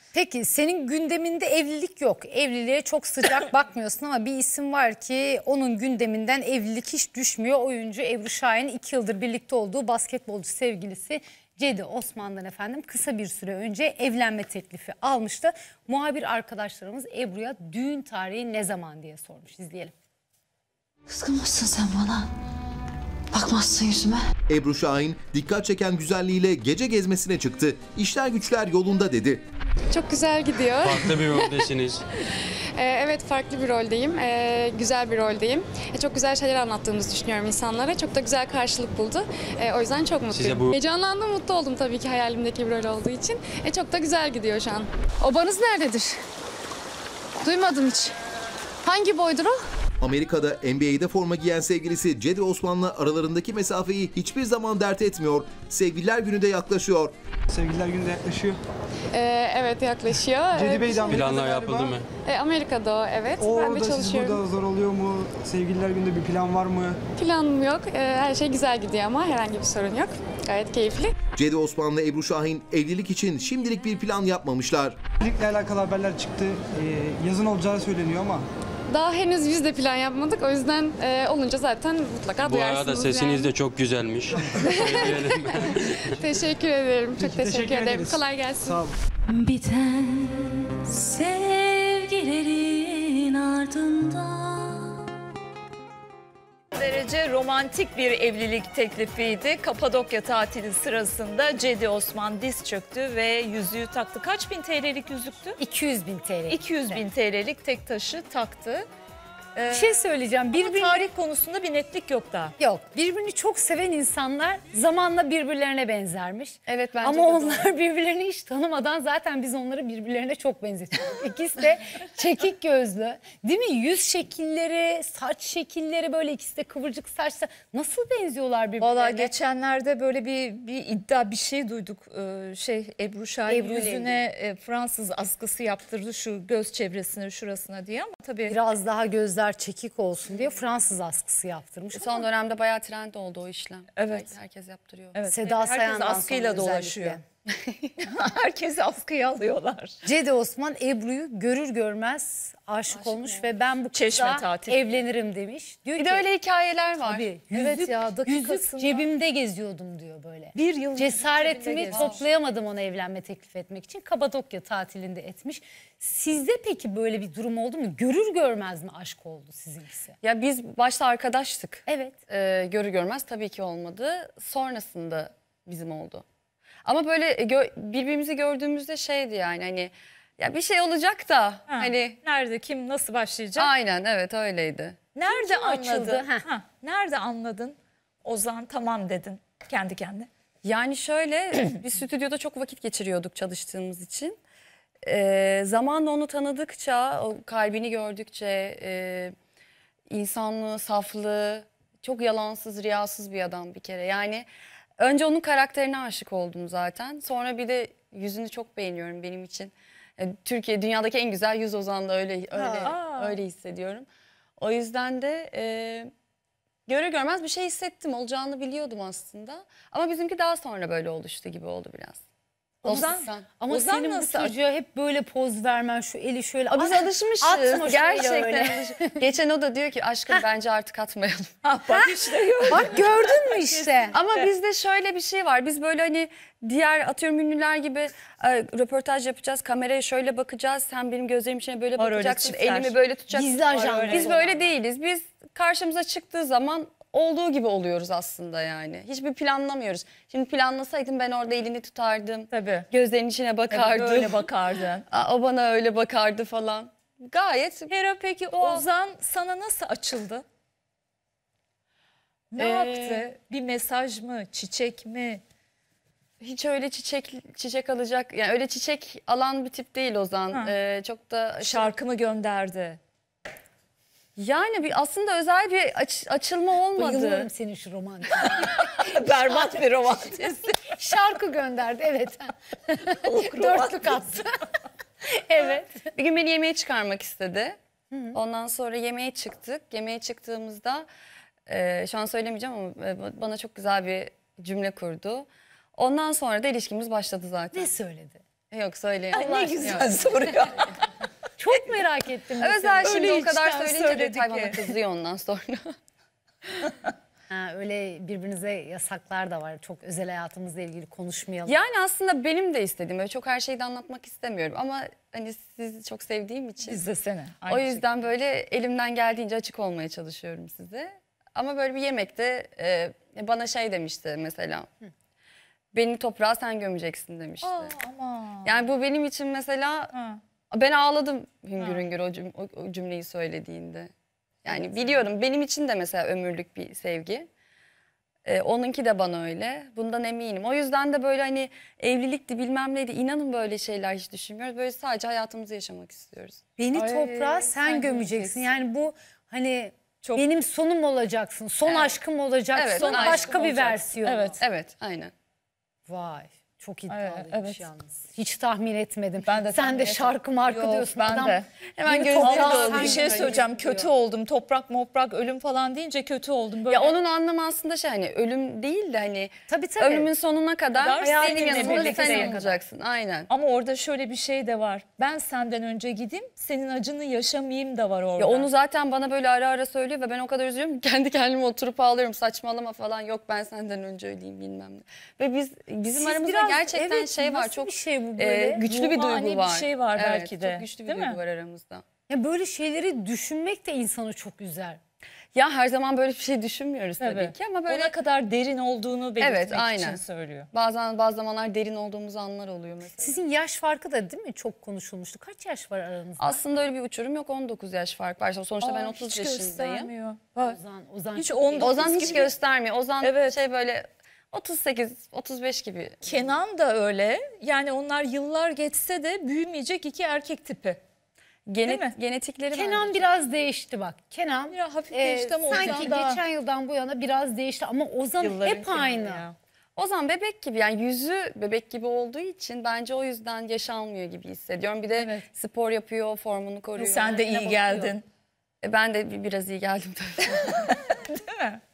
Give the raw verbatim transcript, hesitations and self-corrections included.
Peki senin gündeminde evlilik yok. Evliliğe çok sıcak bakmıyorsun ama bir isim var ki onun gündeminden evlilik hiç düşmüyor. Oyuncu Ebru Şahin iki yıldır birlikte olduğu basketbolcu sevgilisi Cedi Osman'dan efendim kısa bir süre önce evlenme teklifi almıştı. Muhabir arkadaşlarımız Ebru'ya düğün tarihi ne zaman diye sormuş. İzleyelim. Kızgınmışsın sen bana. Bakmazsın yüzüme. Ebru Şahin dikkat çeken güzelliğiyle gece gezmesine çıktı. İşler güçler yolunda dedi. Çok güzel gidiyor. Farklı bir roldesiniz. ee, evet farklı bir roldeyim. Ee, güzel bir roldeyim. Ee, çok güzel şeyler anlattığımızı düşünüyorum insanlara. Çok da güzel karşılık buldu. Ee, o yüzden çok mutluyum. Bu... Heyecanlandım, mutlu oldum tabii ki hayalimdeki bir rol olduğu için. Ee, çok da güzel gidiyor şu an. Obanız nerededir? Duymadım hiç. Hangi boydur o? Amerika'da N B A'de forma giyen sevgilisi Cedi Osman'la aralarındaki mesafeyi hiçbir zaman dert etmiyor. Sevgililer Günü de yaklaşıyor. Sevgililer Günü de yaklaşıyor. Ee, evet yaklaşıyor. Cedi Bey de Amerika'da Planlar galiba. yapıldı mı? Ee, Amerika'da o, evet. O ben de da siz çalışıyorum. burada zor oluyor mu? Sevgililer Günü'nde bir plan var mı? Planım yok. Ee, her şey güzel gidiyor ama herhangi bir sorun yok. Gayet keyifli. Cedi Osman'la Ebru Şahin evlilik için şimdilik bir plan yapmamışlar. Evlilikle alakalı haberler çıktı. Ee, yazın olacağı söyleniyor ama. Daha henüz biz de plan yapmadık. O yüzden e, olunca zaten mutlaka Bu duyarsınız. arada sesiniz yani. de çok güzelmiş. Teşekkür ederim. Çok teşekkür, teşekkür ederim. ederiz. Kolay gelsin. Sağ olun. Biten sevgilerin ardından. Derece romantik bir evlilik teklifiydi. Kapadokya tatili sırasında Cedi Osman diz çöktü ve yüzüğü taktı. Kaç bin T L'lik yüzüktü? iki yüz bin T L. iki yüz bin T L'lik tek taşı taktı. Ee, Bir şey söyleyeceğim. Birbirini... Tarih konusunda bir netlik yok daha. Yok. Birbirini çok seven insanlar zamanla birbirlerine benzermiş. Evet bence Ama de onlar birbirlerini hiç tanımadan zaten biz onları birbirlerine çok benzetiyoruz. İkisi de çekik gözlü. Değil mi? Yüz şekilleri, saç şekilleri böyle ikisi de kıvırcık saçlı. Nasıl benziyorlar birbirlerine? Valla geçenlerde böyle bir bir iddia bir şey duyduk. Ee, şey Ebru Şahin Ebru yüzüne e, Fransız askısı yaptırdı şu göz çevresine şurasına diye ama tabii. Biraz daha gözler çekik olsun diye Fransız askısı yaptırmış. Son ama dönemde bayağı trend oldu o işlem. Evet. Herkes yaptırıyor. Evet. Seda Herkes Sayan'dan askıyla sonra dolaşıyor. Herkesi askıya alıyorlar. Cedi Osman Ebru'yu görür görmez aşık, Aşık olmuş olmuş. ve ben bu Çeşme kızla tatili. evlenirim demiş. Diyor Bir ki, de öyle hikayeler var. Tabii, Evet yüzük, ya, dakikasında. yüzük cebimde geziyordum diyor böyle. Bir yıl Cesaretimi cebimde toplayamadım ona evlenme teklif etmek için. Kapadokya tatilinde etmiş. Sizde peki böyle bir durum oldu mu? Görür görmez mi aşk oldu sizinkisi? Ya biz başta arkadaştık. Evet. Ee, görür görmez tabii ki olmadı. Sonrasında bizim oldu. Ama böyle gö- birbirimizi gördüğümüzde şeydi yani hani ya bir şey olacak da Ha, hani nerede kim nasıl başlayacak? aynen evet öyleydi. Nerede Kim açıldı? anladın? Heh. Ha, nerede anladın? Ozan tamam dedin kendi kendine. Yani şöyle biz stüdyoda çok vakit geçiriyorduk çalıştığımız için. Ee, zamanla onu tanıdıkça, o kalbini gördükçe, e, insanlığı, saflığı, çok yalansız, riyasız bir adam bir kere. Yani önce onun karakterine aşık oldum zaten. Sonra bir de yüzünü çok beğeniyorum benim için. Yani Türkiye dünyadaki en güzel yüz Ozan'da öyle öyle Aa. öyle hissediyorum. O yüzden de e, görür görmez bir şey hissettim. Olacağını biliyordum aslında. Ama bizimki daha sonra böyle oluştu gibi oldu biraz. Ozan, Dostluktan. Ama Ozan senin nasıl- bu çocuğa hep böyle poz vermen, şu eli şöyle. Aa, biz at- alışmışız. atma şöyle Gerçekten öyle. alışmışız. Geçen o da diyor ki aşkım bence artık atmayalım. Ha, bak işte yok. Bak gördün mü işte? Ama bizde şöyle bir şey var. Biz böyle hani diğer atıyorum ünlüler gibi e, röportaj yapacağız. Kameraya şöyle bakacağız. Sen benim gözlerim içine böyle Var öyle bakacaksın. çiftler. Elimi böyle tutacaksın. Gizli ajan. öyle. Biz böyle değiliz. Biz karşımıza çıktığı zaman olduğu gibi oluyoruz aslında yani. Hiçbir planlamıyoruz. Şimdi planlasaydım ben orada elini tutardım. Tabii. Gözlerinin içine bakardım. Böyle bakardın. Aa, o bana öyle bakardı falan. Gayet Hera peki Ozan sana nasıl açıldı? Ne Ee, yaptı? Bir mesaj mı? Çiçek mi? hiç öyle çiçek çiçek alacak yani öyle çiçek alan bir tip değil Ozan. Ha. Ee, çok da Şarkı mı gönderdi? yani bir aslında özel bir aç- açılma olmadı. Bayılıyorum senin şu romantik. Berbat bir romantizm. Şarkı gönderdi evet. Dörtlük attı. Evet. Bir gün beni yemeğe çıkarmak istedi. Ondan sonra yemeğe çıktık. Yemeğe çıktığımızda e, şu an söylemeyeceğim ama e, bana çok güzel bir cümle kurdu. Ondan sonra da ilişkimiz başladı zaten. Ne söyledi? Yok söyleyemem. Ay, ne güzel soru ya. Çok merak ettim. Evet mesela. zaten şimdi Öyle o kadar içten söyleyince söyledi detay bana ki. kızıyor ondan sonra. Ha, öyle birbirinize yasaklar da var. Çok özel hayatımızla ilgili konuşmayalım. Yani aslında benim de istediğim, böyle çok her şeyi de anlatmak istemiyorum. Ama hani sizi çok sevdiğim için. İzlesene. O yüzden böyle elimden geldiğince açık olmaya çalışıyorum size. Ama böyle bir yemekte e, bana şey demişti mesela. Beni toprağa sen gömeceksin demişti. Aa, ama. Yani bu benim için mesela Ha. ben ağladım hüngür hüngür o, cüm- o- o cümleyi söylediğinde. Yani biliyorum benim için de mesela ömürlük bir sevgi. Ee, onunki de bana öyle. Bundan eminim. O yüzden de böyle hani evlilikti bilmem neydi. İnanın böyle şeyler hiç düşünmüyoruz. Böyle sadece hayatımızı yaşamak istiyoruz. Beni Ay, toprağa sen, sen gömeceksin. gömeceksin. Yani bu hani Çok- benim sonum olacaksın. Son Evet. aşkım olacaksın. Evet, son son başka aşkım bir olacaksın. versiyonu. Evet. Evet aynen. Vay. Çok iddialıymış Evet, evet. yalnız. Hiç tahmin etmedim. Ben de Sen tahmin de etmedim. şarkı marka Yok, diyorsun. ben Adam de. Hemen beni gözüme toprağa doldu. sen Bir şey gömeceksin söyleyeceğim. diyor. Kötü oldum. Toprak moprak ölüm falan deyince kötü oldum. Böyle Ya onun anlamı aslında şey hani ölüm değil de hani Tabii tabii. ömrümün sonuna kadar Kadar senin seninle yanında birlikte sen kadar. olacaksın. Aynen. Ama orada şöyle bir şey de var. Ben senden önce gideyim, senin acını yaşamayayım da var orada. Ya onu zaten bana böyle ara ara söylüyor ve ben o kadar üzülüyorum ki kendi kendime oturup ağlıyorum. Saçmalama falan, yok ben senden önce öleyim bilmem ne. Ve biz bizim Siz aramızda biraz- gerçekten evet, şey var, nasıl çok bir şey bu e, böyle? güçlü bir Ruhani duygu bir var. şey var Evet, belki de, çok güçlü bir değil duygu mi? var aramızda. Ya böyle şeyleri düşünmek de insanı çok üzer. Ya her zaman böyle bir şey düşünmüyoruz tabii, Tabii. ki ama böyle Ona kadar derin olduğunu belirtmek Evet, aynen. için söylüyor. bazen bazı zamanlar derin olduğumuz anlar oluyor mesela. Sizin yaş farkı da değil mi çok konuşulmuştu. Kaç yaş var aranızda? Aslında öyle bir uçurum yok, on dokuz yaş fark var. Sonuçta ben Aa, otuz hiç yaşındayım. göstermiyor. Bak, Ozan, Ozan hiç çok on iyi. dokuz Ozan hiç gibi. göstermiyor. Ozan Evet. şey böyle otuz sekiz otuz beş gibi. Kenan da öyle. Yani onlar yıllar geçse de büyümeyecek iki erkek tipi. Genet, mi? genetikleri Kenan bence. biraz değişti bak. Kenan Biraz hafif e, değişti ama sanki Ozan daha- geçen yıldan bu yana biraz değişti ama Ozan Yılların hep Kenan'ı aynı. ya. Ozan bebek gibi, yani yüzü bebek gibi olduğu için bence o yüzden yaş almıyor gibi hissediyorum. Bir de Evet. spor yapıyor, formunu koruyor. Sen de iyi bakıyor. geldin. E, Ben de bir- biraz iyi geldim tabii. Değil mi?